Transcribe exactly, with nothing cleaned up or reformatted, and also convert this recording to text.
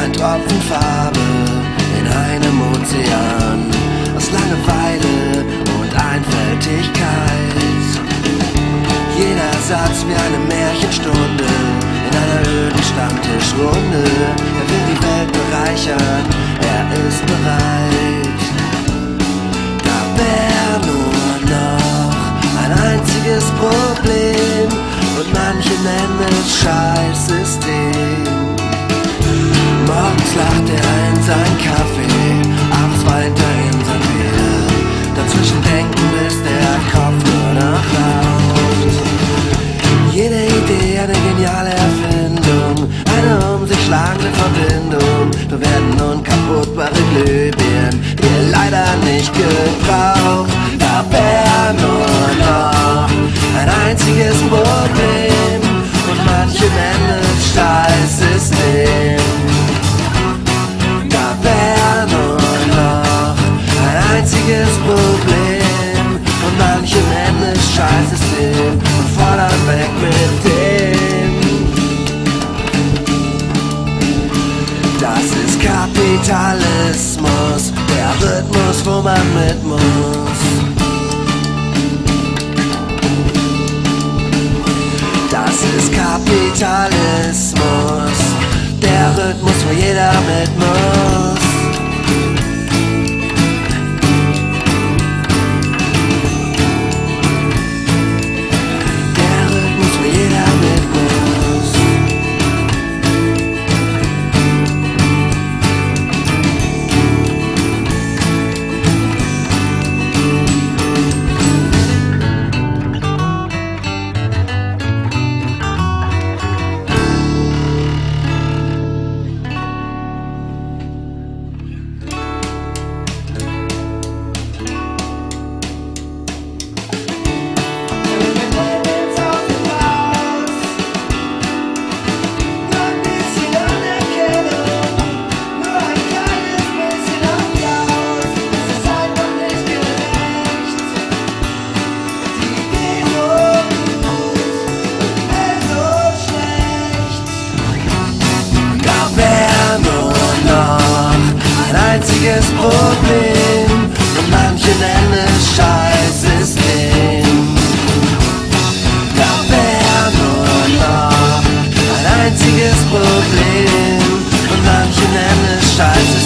ein Tropfen Farbe in einem Ozean aus Langeweile und Einfältigkeit. Jeder Satz wie eine Märchenstunde in einer öden Stammtischrunde. Er will die Welt bereichern, er ist bereit. Da wär nur noch ein einziges Problem und manche nennen es Scheißsystem. Morgens lacht er in sein Kaffee, abends weint er in sein Bier. Dazwischen denken, bis der Kopf nur noch raucht. Jede Idee eine geniale Erfindung, eine um sich schlagende Verbindung. Wir werden unkaputtbare Glühbirnen, die leider nicht gebraucht. Da wär nur noch ein einziges Problem und manche nennen es Scheißsystem. Da wär nur noch ein einziges Problem und manche nennen es Scheißsystem und fordern weg mit dem. Das ist Kapitalismus, der Rhythmus, wo man mit muss. Das ist Kapitalismus, der Rhythmus, wo jeder mit muss. Der Rhythmus, wo jeder mit muss. Einziges Problem und manche nennen es Scheißsystem. Da wär nur noch ein einziges Problem und manche nennen es Scheißsystem.